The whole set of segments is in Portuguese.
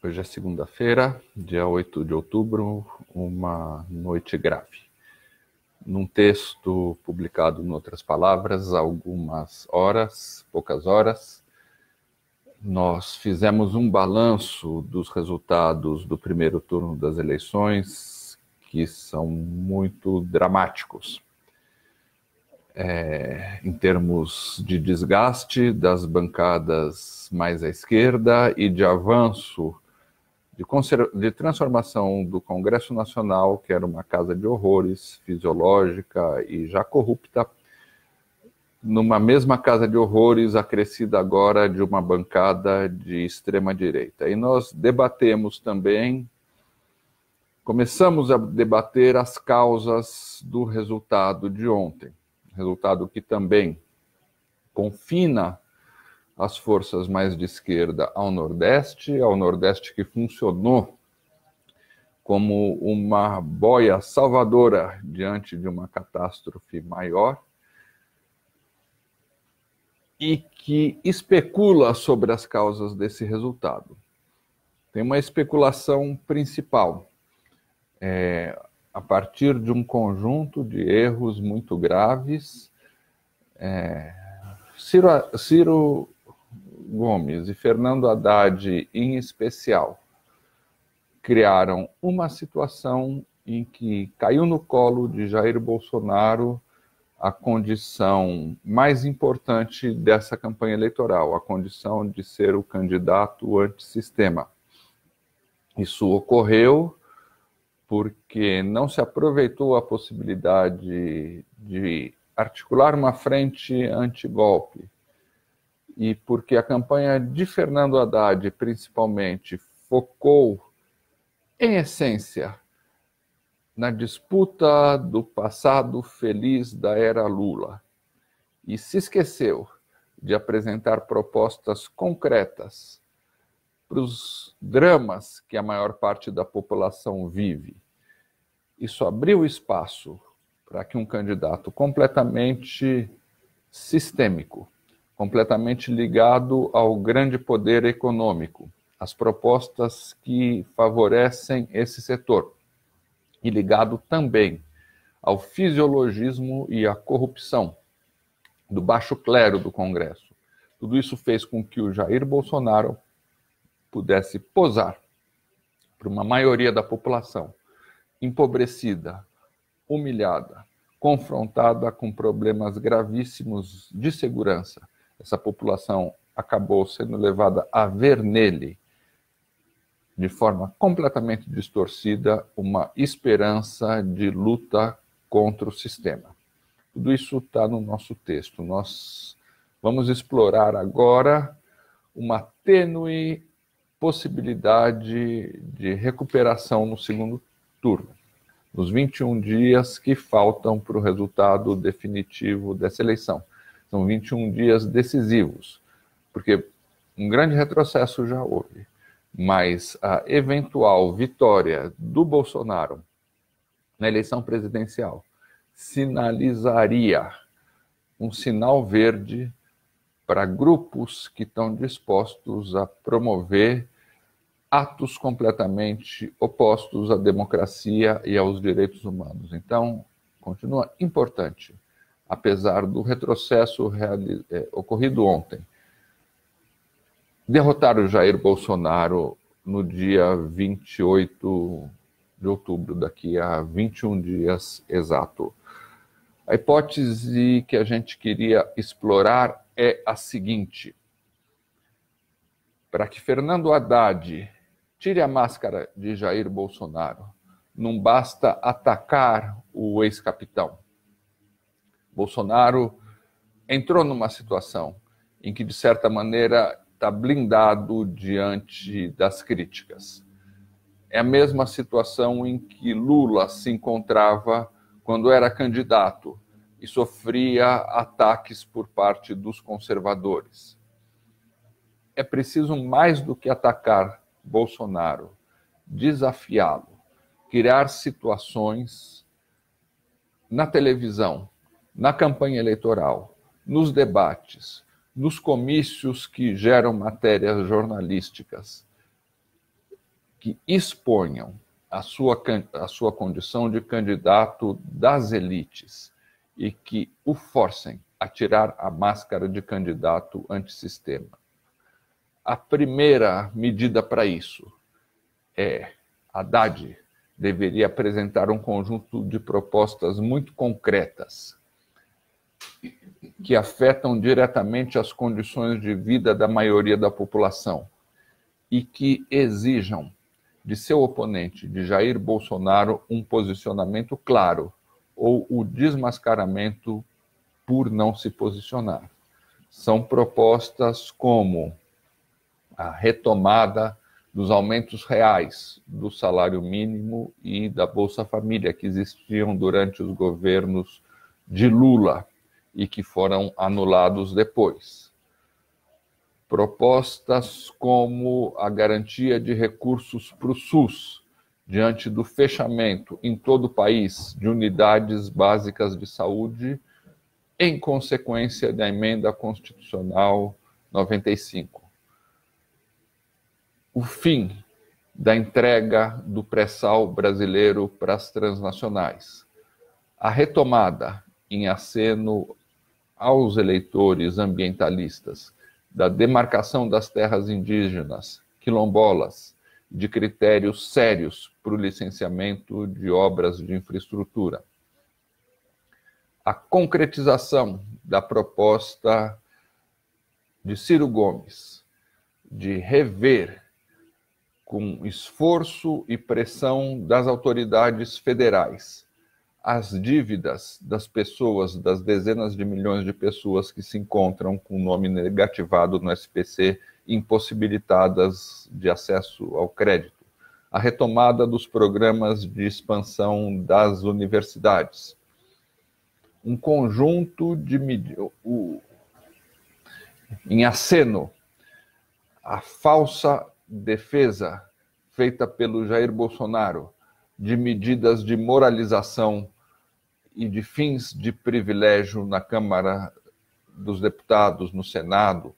Hoje é segunda-feira, dia 8 de outubro, uma noite grave. Num texto publicado em outras palavras, há algumas horas, poucas horas, nós fizemos um balanço dos resultados do primeiro turno das eleições, que são muito dramáticos. Em termos de desgaste das bancadas mais à esquerda e de avanço de transformação do Congresso Nacional, que era uma casa de horrores, fisiológica e já corrupta, numa mesma casa de horrores, acrescida agora de uma bancada de extrema-direita. E nós debatemos também, começamos a debater as causas do resultado de ontem. Resultado que também confina as forças mais de esquerda ao Nordeste que funcionou como uma boia salvadora diante de uma catástrofe maior e que especula sobre as causas desse resultado. Tem uma especulação principal, a partir de um conjunto de erros muito graves. Ciro Gomes e Fernando Haddad, em especial, criaram uma situação em que caiu no colo de Jair Bolsonaro a condição mais importante dessa campanha eleitoral, a condição de ser o candidato antissistema. Isso ocorreu porque não se aproveitou a possibilidade de articular uma frente antigolpe, e porque a campanha de Fernando Haddad, principalmente, focou, em essência, na disputa do passado feliz da era Lula, e se esqueceu de apresentar propostas concretas para os dramas que a maior parte da população vive. Isso abriu espaço para que um candidato completamente sistêmico, completamente ligado ao grande poder econômico, às propostas que favorecem esse setor, e ligado também ao fisiologismo e à corrupção do baixo clero do Congresso. Tudo isso fez com que o Jair Bolsonaro pudesse posar para uma maioria da população empobrecida, humilhada, confrontada com problemas gravíssimos de segurança. Essa população acabou sendo levada a ver nele, de forma completamente distorcida, uma esperança de luta contra o sistema. Tudo isso está no nosso texto. Nós vamos explorar agora uma tênue possibilidade de recuperação no segundo turno, nos 21 dias que faltam para o resultado definitivo dessa eleição. São 21 dias decisivos, porque um grande retrocesso já houve, mas a eventual vitória do Bolsonaro na eleição presidencial sinalizaria um sinal verde para grupos que estão dispostos a promover atos completamente opostos à democracia e aos direitos humanos. Então, continua importante, apesar do retrocesso ocorrido ontem, derrotar o Jair Bolsonaro no dia 28 de outubro, daqui a 21 dias exato. A hipótese que a gente queria explorar é a seguinte: para que Fernando Haddad tire a máscara de Jair Bolsonaro, não basta atacar o ex-capitão. Bolsonaro entrou numa situação em que, de certa maneira, está blindado diante das críticas. É a mesma situação em que Lula se encontrava quando era candidato e sofria ataques por parte dos conservadores. É preciso, mais do que atacar Bolsonaro, desafiá-lo, criar situações na televisão, na campanha eleitoral, nos debates, nos comícios que geram matérias jornalísticas, que exponham a sua condição de candidato das elites e que o forcem a tirar a máscara de candidato antissistema. A primeira medida para isso é Haddad deveria apresentar um conjunto de propostas muito concretas que afetam diretamente as condições de vida da maioria da população e que exijam de seu oponente, de Jair Bolsonaro, um posicionamento claro ou o desmascaramento por não se posicionar. São propostas como a retomada dos aumentos reais do salário mínimo e da Bolsa Família, que existiam durante os governos de Lula e que foram anulados depois. Propostas como a garantia de recursos para o SUS, diante do fechamento em todo o país de unidades básicas de saúde, em consequência da emenda constitucional 95. O fim da entrega do pré-sal brasileiro para as transnacionais. A retomada, em aceno aos eleitores ambientalistas, da demarcação das terras indígenas, quilombolas, de critérios sérios para o licenciamento de obras de infraestrutura. A concretização da proposta de Ciro Gomes de rever, com esforço e pressão das autoridades federais, as dívidas das pessoas, das dezenas de milhões de pessoas que se encontram com o nome negativado no SPC, impossibilitadas de acesso ao crédito. A retomada dos programas de expansão das universidades. Um conjunto de medidas. Em aceno, a falsa defesa feita pelo Jair Bolsonaro de medidas de moralização e de fins de privilégio na Câmara dos Deputados, no Senado.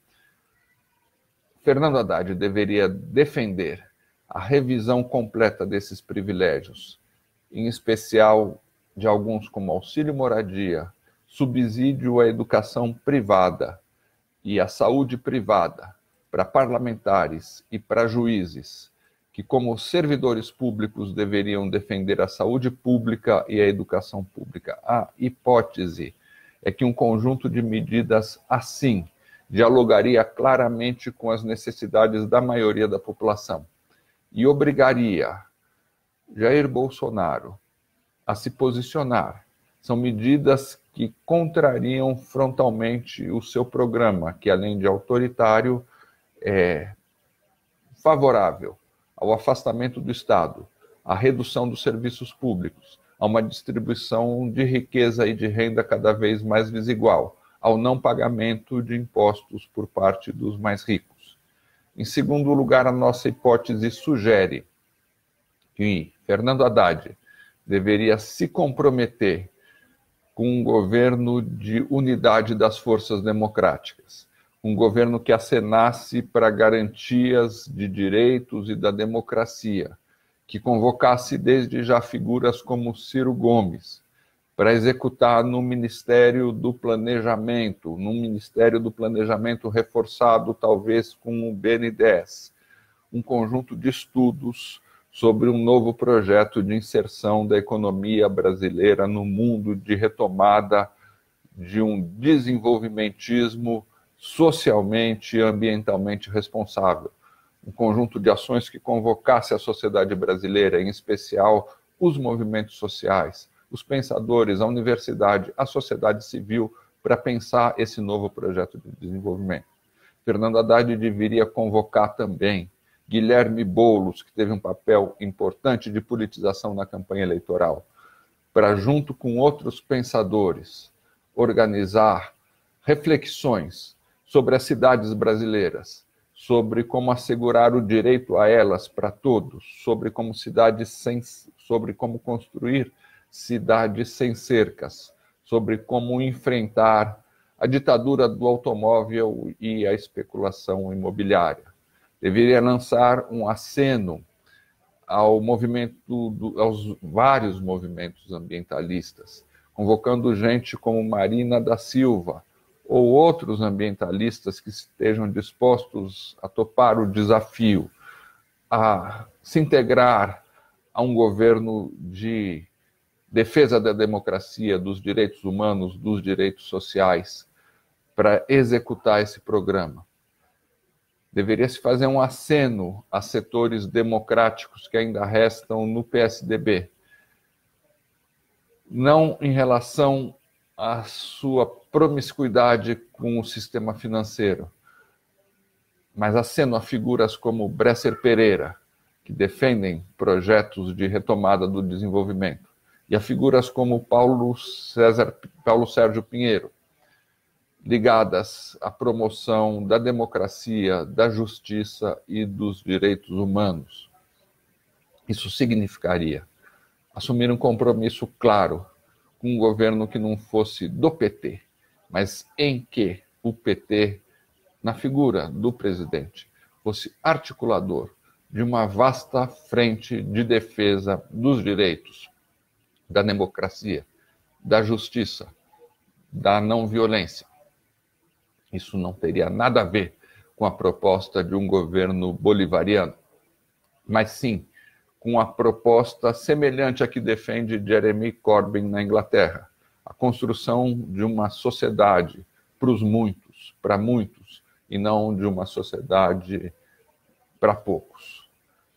Fernando Haddad deveria defender a revisão completa desses privilégios, em especial de alguns como auxílio moradia, subsídio à educação privada e à saúde privada para parlamentares e para juízes, que como servidores públicos deveriam defender a saúde pública e a educação pública. A hipótese é que um conjunto de medidas assim dialogaria claramente com as necessidades da maioria da população e obrigaria Jair Bolsonaro a se posicionar. São medidas que contrariam frontalmente o seu programa, que além de autoritário, é favorável ao afastamento do Estado, à redução dos serviços públicos, a uma distribuição de riqueza e de renda cada vez mais desigual, ao não pagamento de impostos por parte dos mais ricos. Em segundo lugar, a nossa hipótese sugere que Fernando Haddad deveria se comprometer com um governo de unidade das forças democráticas, um governo que acenasse para garantias de direitos e da democracia, que convocasse desde já figuras como Ciro Gomes, para executar no Ministério do Planejamento, num Ministério do Planejamento reforçado talvez com o BNDES, um conjunto de estudos sobre um novo projeto de inserção da economia brasileira no mundo, de retomada de um desenvolvimentismo socialmente e ambientalmente responsável. Um conjunto de ações que convocasse a sociedade brasileira, em especial os movimentos sociais, os pensadores, a universidade, a sociedade civil, para pensar esse novo projeto de desenvolvimento. Fernando Haddad deveria convocar também Guilherme Boulos, que teve um papel importante de politização na campanha eleitoral, para, junto com outros pensadores, organizar reflexões sobre as cidades brasileiras, sobre como assegurar o direito a elas para todos, sobre como construir cidades sem cercas, sobre como enfrentar a ditadura do automóvel e a especulação imobiliária. Deveria lançar um aceno aos vários movimentos ambientalistas, convocando gente como Marina da Silva ou outros ambientalistas que estejam dispostos a topar o desafio, a se integrar a um governo de defesa da democracia, dos direitos humanos, dos direitos sociais, para executar esse programa. Deveria se fazer um aceno a setores democráticos que ainda restam no PSDB, não em relação à sua promiscuidade com o sistema financeiro, mas aceno a figuras como Bresser Pereira, que defendem projetos de retomada do desenvolvimento, e a figuras como Paulo Sérgio Pinheiro, ligadas à promoção da democracia, da justiça e dos direitos humanos. Isso significaria assumir um compromisso claro com um governo que não fosse do PT, mas em que o PT, na figura do presidente, fosse articulador de uma vasta frente de defesa dos direitos, da democracia, da justiça, da não violência. Isso não teria nada a ver com a proposta de um governo bolivariano, mas sim com a proposta semelhante à que defende Jeremy Corbyn na Inglaterra, a construção de uma sociedade para muitos, e não de uma sociedade para poucos.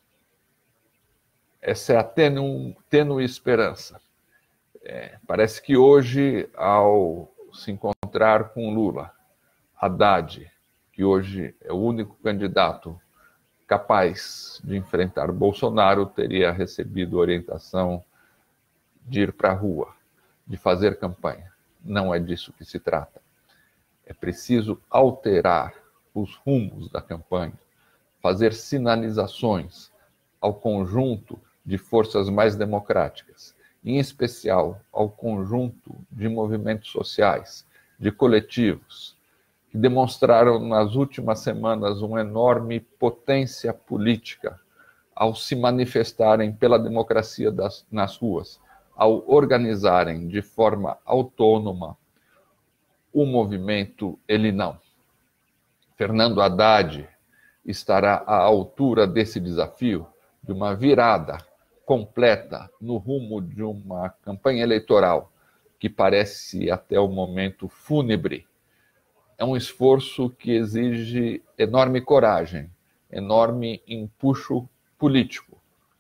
Essa é a tênue esperança. Parece que hoje, ao se encontrar com Lula, Haddad, que hoje é o único candidato capaz de enfrentar Bolsonaro, teria recebido orientação de ir para a rua, de fazer campanha. Não é disso que se trata. É preciso alterar os rumos da campanha, fazer sinalizações ao conjunto de forças mais democráticas, em especial ao conjunto de movimentos sociais, de coletivos, que demonstraram nas últimas semanas uma enorme potência política ao se manifestarem pela democracia nas ruas, ao organizarem de forma autônoma o movimento Ele Não. Fernando Haddad estará à altura desse desafio, de uma virada completa no rumo de uma campanha eleitoral que parece até o momento fúnebre. É um esforço que exige enorme coragem, enorme empuxo político.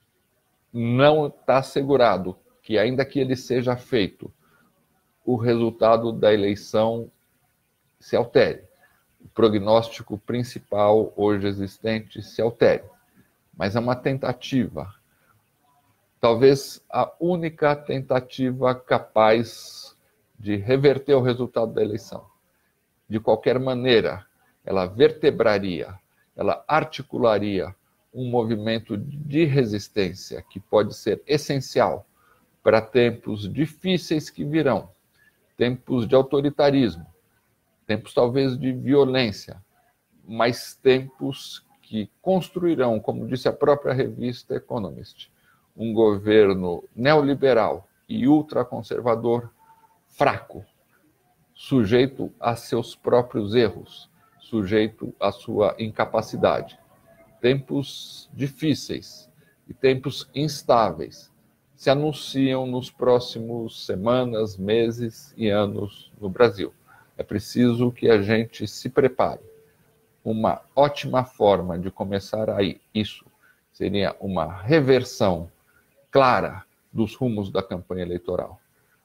Não está assegurado que, ainda que ele seja feito, o resultado da eleição se altere. O prognóstico principal hoje existente se altere. Mas é uma tentativa, talvez a única tentativa capaz de reverter o resultado da eleição. De qualquer maneira, ela vertebraria, ela articularia um movimento de resistência que pode ser essencial para tempos difíceis que virão, tempos de autoritarismo, tempos talvez de violência, mas tempos que construirão, como disse a própria revista Economist, um governo neoliberal e ultraconservador fraco, sujeito a seus próprios erros, sujeito à sua incapacidade. Tempos difíceis e tempos instáveis se anunciam nos próximos semanas, meses e anos no Brasil. É preciso que a gente se prepare. Uma ótima forma de começar aí isso seria uma reversão clara dos rumos da campanha eleitoral.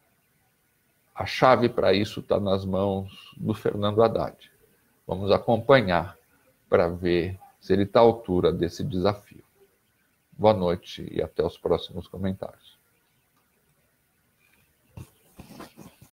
A chave para isso está nas mãos do Fernando Haddad. Vamos acompanhar para ver se ele está à altura desse desafio. Boa noite e até os próximos comentários.